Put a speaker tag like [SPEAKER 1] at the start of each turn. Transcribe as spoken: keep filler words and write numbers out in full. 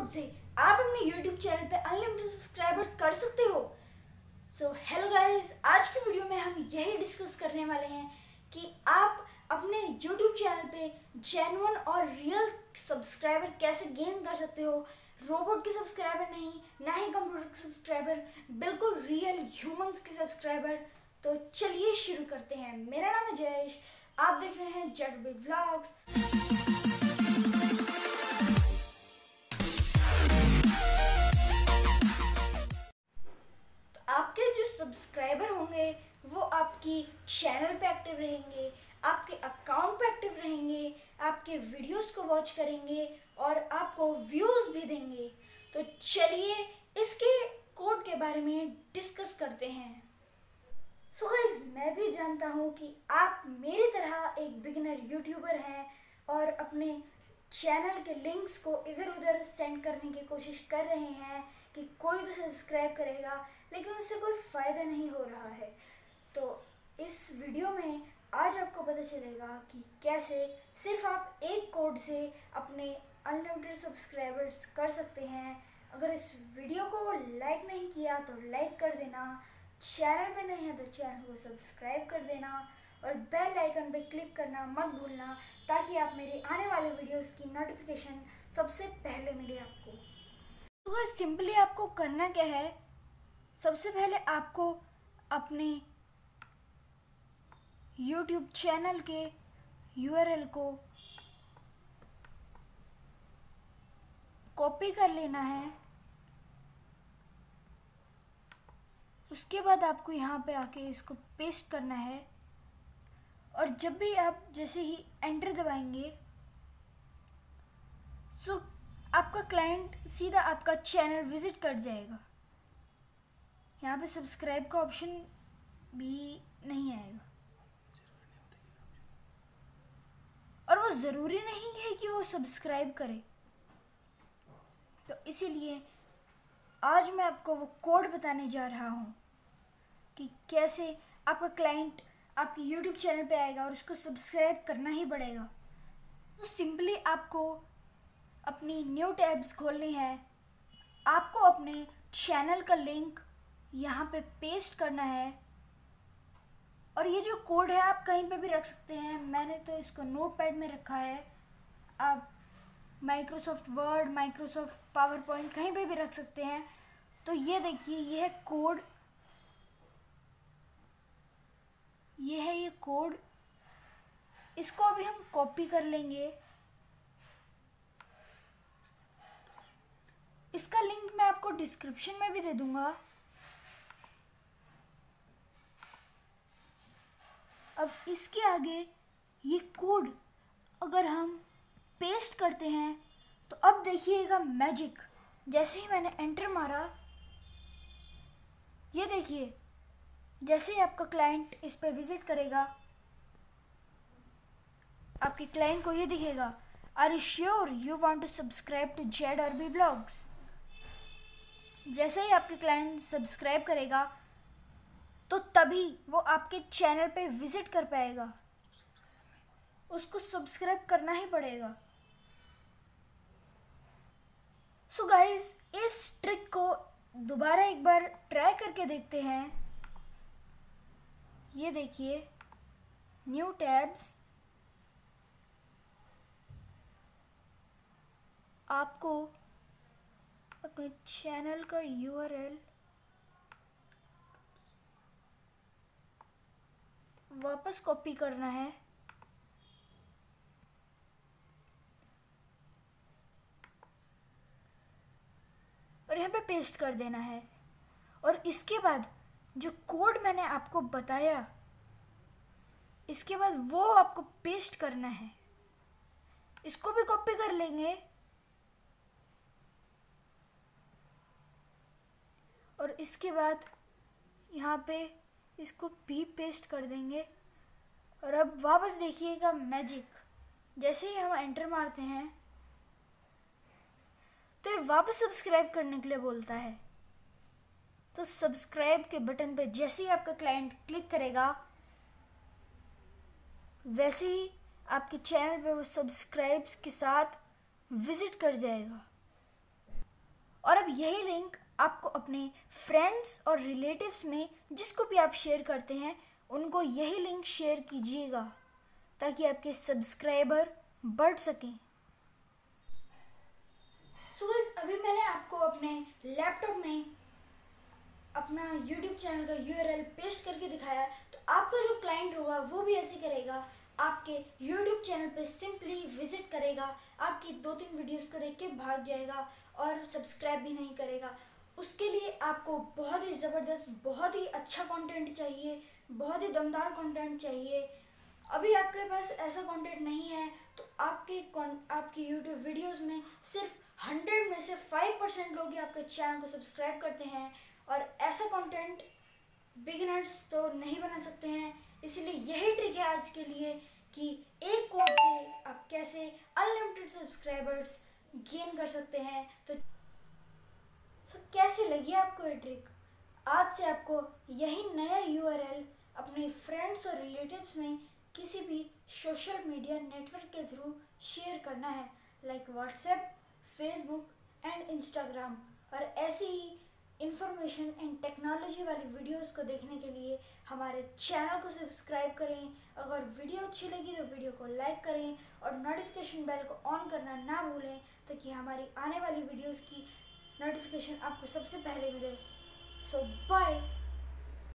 [SPEAKER 1] Code से आप अपने यूट्यूब चैनल पे अनलिमिटेड सब्सक्राइबर कर सकते हो। सो हेलो गाइस, आज की वीडियो में हम यही डिस्कस करने वाले हैं कि आप अपने यूट्यूब चैनल पे जेन्युइन और रियल सब्सक्राइबर कैसे गेन कर सकते हो। रोबोट के सब्सक्राइबर नहीं, ना ही कंप्यूटर के सब्सक्राइबर, बिल्कुल रियल ह्यूमंस के सब्सक्राइबर। तो चलिए शुरू करते हैं। मेरा नाम है जयेश, आप देख रहे हैं जेड बिग व्लॉग्स। आपके जो सब्सक्राइबर होंगे वो आपकी चैनल पे एक्टिव रहेंगे, आपके अकाउंट पे एक्टिव रहेंगे, आपके वीडियोस को वॉच करेंगे और आपको व्यूज भी देंगे। तो चलिए इसके कोड के बारे में डिस्कस करते हैं। सो गाइस, मैं भी जानता हूँ कि आप मेरी तरह एक बिगिनर यूट्यूबर हैं और अपने चैनल के लिंक्स को इधर उधर सेंड करने की कोशिश कर रहे हैं कि कोई तो सब्सक्राइब करेगा, लेकिन उससे कोई फ़ायदा नहीं हो रहा है। तो इस वीडियो में आज आपको पता चलेगा कि कैसे सिर्फ आप एक कोड से अपने अनलिमिटेड सब्सक्राइबर्स कर सकते हैं। अगर इस वीडियो को लाइक नहीं किया तो लाइक कर देना, चैनल पे नहीं है तो चैनल को सब्सक्राइब कर देना और बेल आइकन पे क्लिक करना मत भूलना, ताकि आप मेरी आने वाले वीडियोस की नोटिफिकेशन सबसे पहले मिले आपको। तो सिंपली आपको करना क्या है, सबसे पहले आपको अपने YouTube चैनल के यू आर एल को कॉपी कर लेना है। उसके बाद आपको यहाँ पे आके इसको पेस्ट करना है और जब भी आप जैसे ही एंटर दबाएंगे सो आपका क्लाइंट सीधा आपका चैनल विजिट कर जाएगा। यहाँ पे सब्सक्राइब का ऑप्शन भी नहीं आएगा और वो ज़रूरी नहीं है कि वो सब्सक्राइब करे। तो इसीलिए आज मैं आपको वो कोड बताने जा रहा हूँ कि कैसे आपका क्लाइंट आपके YouTube चैनल पे आएगा और उसको सब्सक्राइब करना ही पड़ेगा। तो सिंपली आपको अपनी न्यू टैब्स खोलनी है, आपको अपने चैनल का लिंक यहाँ पे पेस्ट करना है और ये जो कोड है आप कहीं पे भी रख सकते हैं। मैंने तो इसको नोटपैड में रखा है, आप Microsoft Word, Microsoft PowerPoint कहीं पे भी रख सकते हैं। तो ये देखिए, ये है कोड, ये है ये कोड। इसको अभी हम कॉपी कर लेंगे। इसका लिंक मैं आपको डिस्क्रिप्शन में भी दे दूंगा। अब इसके आगे ये कोड अगर हम पेस्ट करते हैं तो अब देखिएगा मैजिक। जैसे ही मैंने एंटर मारा, ये देखिए, जैसे ही आपका क्लाइंट इस पे विजिट करेगा आपके क्लाइंट को ये दिखेगा, are you sure you want to subscribe to Z R B blogs. जैसे ही आपके क्लाइंट सब्सक्राइब करेगा तो तभी वो आपके चैनल पे विजिट कर पाएगा, उसको सब्सक्राइब करना ही पड़ेगा। सो so गाइस, इस ट्रिक को दोबारा एक बार ट्राई करके देखते हैं। ये देखिए, न्यू टैब्स, आपको अपने चैनल का यू आर एल वापस कॉपी करना है और यहाँ पे पेस्ट कर देना है और इसके बाद जो कोड मैंने आपको बताया, इसके बाद वो आपको पेस्ट करना है। इसको भी कॉपी कर लेंगे और इसके बाद यहाँ पे इसको भी पेस्ट कर देंगे और अब वापस देखिएगा मैजिक। जैसे ही हम एंटर मारते हैं तो ये वापस सब्सक्राइब करने के लिए बोलता है। तो सब्सक्राइब के बटन पे जैसे ही आपका क्लाइंट क्लिक करेगा, वैसे ही आपके चैनल पे वो सब्सक्राइब्स के साथ विजिट कर जाएगा। और अब यही लिंक आपको अपने फ्रेंड्स और रिलेटिव्स में जिसको भी आप शेयर करते हैं उनको यही लिंक शेयर कीजिएगा ताकि आपके सब्सक्राइबर बढ़ सकें। सो गाइस, अभी मैंने आपको अपने लैपटॉप में अपना यूट्यूब चैनल का यूआरएल पेस्ट करके दिखाया, तो आपका जो क्लाइंट होगा वो भी ऐसे करेगा, आपके यूट्यूब चैनल पे सिंपली विजिट करेगा, आपकी दो तीन वीडियोस को देख के भाग जाएगा और सब्सक्राइब भी नहीं करेगा। उसके लिए आपको बहुत ही ज़बरदस्त, बहुत ही अच्छा कंटेंट चाहिए, बहुत ही दमदार कंटेंट चाहिए। अभी आपके पास ऐसा कंटेंट नहीं है तो आपके आपके यूट्यूब वीडियोस में सिर्फ हंड्रेड में से फाइव परसेंट लोग ही आपके चैनल को सब्सक्राइब करते हैं, और ऐसा कंटेंट बिगिनर्स तो नहीं बना सकते हैं। इसलिए यही ट्रिक है आज के लिए कि एक कोड से आप कैसे अनलिमिटेड सब्सक्राइबर्स गेन कर सकते हैं। तो सो कैसे लगी आपको ये ट्रिक? आज से आपको यही नया यूआरएल अपने फ्रेंड्स और रिलेटिव्स में किसी भी सोशल मीडिया नेटवर्क के थ्रू शेयर करना है, like WhatsApp, Facebook and Instagram. और ऐसी ही इंफॉर्मेशन एंड टेक्नोलॉजी वाली वीडियोस को देखने के लिए हमारे चैनल को सब्सक्राइब करें। अगर वीडियो अच्छी लगी तो वीडियो को लाइक करें और नोटिफिकेशन बेल को ऑन करना ना भूलें ताकि हमारी आने वाली वीडियोस की नोटिफिकेशन आपको सबसे पहले मिले। So bye.